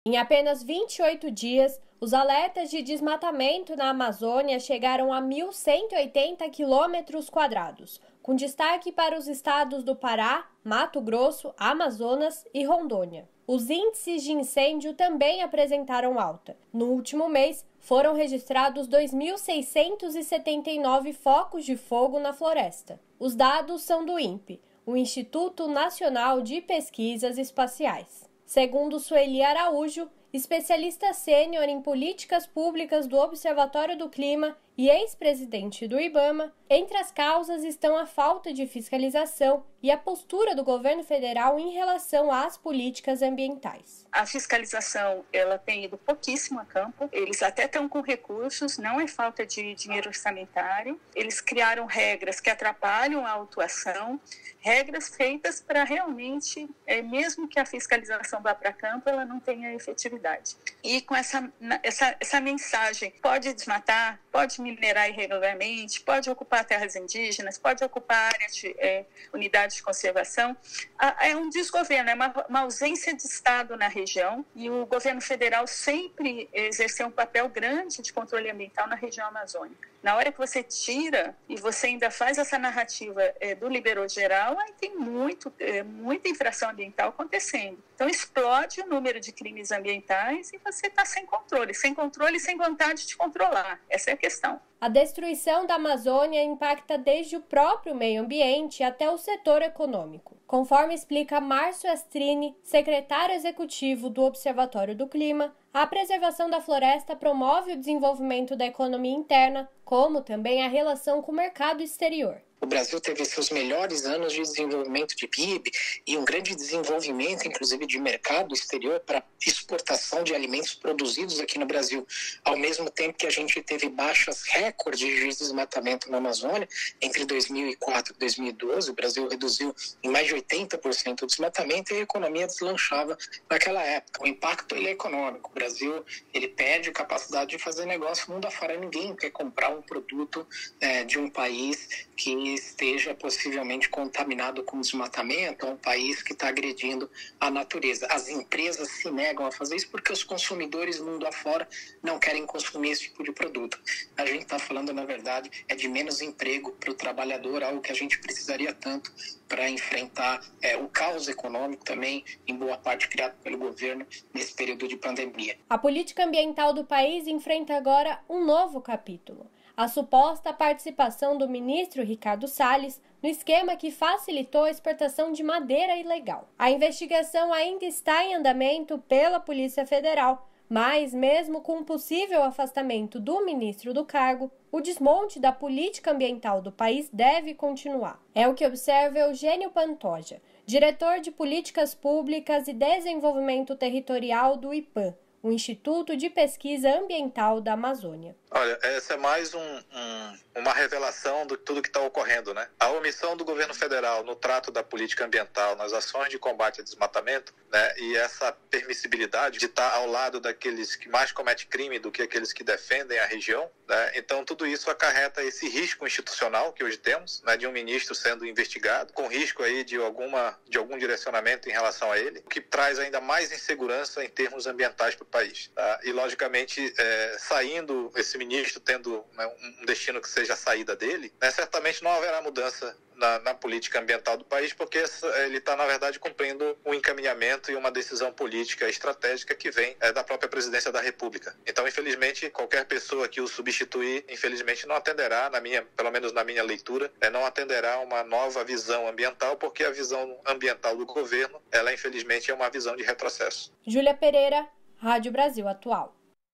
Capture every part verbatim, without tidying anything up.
Em apenas vinte e oito dias, os alertas de desmatamento na Amazônia chegaram a mil cento e oitenta quilômetros quadrados, com destaque para os estados do Pará, Mato Grosso, Amazonas e Rondônia. Os índices de incêndio também apresentaram alta. No último mês, foram registrados dois mil seiscentos e setenta e nove focos de fogo na floresta. Os dados são do INPE, o Instituto Nacional de Pesquisas Espaciais. Segundo Sueli Araújo, especialista sênior em políticas públicas do Observatório do Clima e ex-presidente do IBAMA, entre as causas estão a falta de fiscalização e a postura do governo federal em relação às políticas ambientais. A fiscalização ela tem ido pouquíssimo a campo, eles até estão com recursos, não é falta de dinheiro orçamentário, eles criaram regras que atrapalham a autuação, regras feitas para realmente, é, mesmo que a fiscalização vá para campo, ela não tenha efetividade. E com essa, essa, essa mensagem, pode desmatar, pode minerar irregularmente, pode ocupar terras indígenas, pode ocupar áreas de é, unidades de conservação, é um desgoverno, é uma, uma ausência de Estado na região, e o governo federal sempre exerceu um papel grande de controle ambiental na região amazônica. Na hora que você tira e você ainda faz essa narrativa é, do liberou geral, aí tem muito, é, muita infração ambiental acontecendo. Então explode o número de crimes ambientais e você está sem controle, sem controle e sem vontade de controlar. Essa é a questão. A destruição da Amazônia impacta desde o próprio meio ambiente até o setor econômico. Conforme explica Márcio Astrini, secretário executivo do Observatório do Clima, a preservação da floresta promove o desenvolvimento da economia interna, como também a relação com o mercado exterior. O Brasil teve seus melhores anos de desenvolvimento de P I B e um grande desenvolvimento, inclusive, de mercado exterior para exportação de alimentos produzidos aqui no Brasil. Ao mesmo tempo que a gente teve baixas recordes de desmatamento na Amazônia, entre dois mil e quatro e dois mil e doze, o Brasil reduziu em mais de oitenta por cento o desmatamento e a economia deslanchava naquela época. O impacto ele é econômico. O Brasil ele perde capacidade de fazer negócio mundo afora. Ninguém quer comprar um produto é, de um país que esteja possivelmente contaminado com desmatamento, é um país que está agredindo a natureza. As empresas se negam a fazer isso porque os consumidores mundo afora não querem consumir esse tipo de produto. A gente está falando, na verdade, é de menos emprego para o trabalhador, algo que a gente precisaria tanto para enfrentar é, o caos econômico também, em boa parte criado pelo governo nesse período de pandemia. A política ambiental do país enfrenta agora um novo capítulo. A suposta participação do ministro Ricardo Salles no esquema que facilitou a exportação de madeira ilegal. A investigação ainda está em andamento pela Polícia Federal, mas mesmo com um possível afastamento do ministro do cargo, o desmonte da política ambiental do país deve continuar. É o que observa Eugênio Pantoja, diretor de Políticas Públicas e Desenvolvimento Territorial do IPAM, o Instituto de Pesquisa Ambiental da Amazônia. Olha, essa é mais um, um, uma revelação de tudo que está ocorrendo, né? A omissão do governo federal no trato da política ambiental, nas ações de combate ao desmatamento, né? E essa permissibilidade de estar ao lado daqueles que mais cometem crime do que aqueles que defendem a região, né? Então tudo isso acarreta esse risco institucional que hoje temos, né? De um ministro sendo investigado, com risco aí de, alguma, de algum direcionamento em relação a ele, o que traz ainda mais insegurança em termos ambientais para o país, tá? E logicamente, é, saindo esse ministro tendo, né, um destino que seja a saída dele, né, certamente não haverá mudança na, na política ambiental do país, porque ele está, na verdade, cumprindo um encaminhamento e uma decisão política estratégica que vem é, da própria presidência da República. Então, infelizmente, qualquer pessoa que o substituir, infelizmente, não atenderá, na minha, pelo menos na minha leitura, é, não atenderá a uma nova visão ambiental, porque a visão ambiental do governo, ela, infelizmente, é uma visão de retrocesso. Júlia Pereira, Rádio Brasil Atual.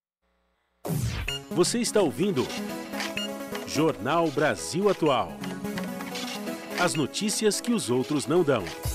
Você está ouvindo Jornal Brasil Atual. As notícias que os outros não dão.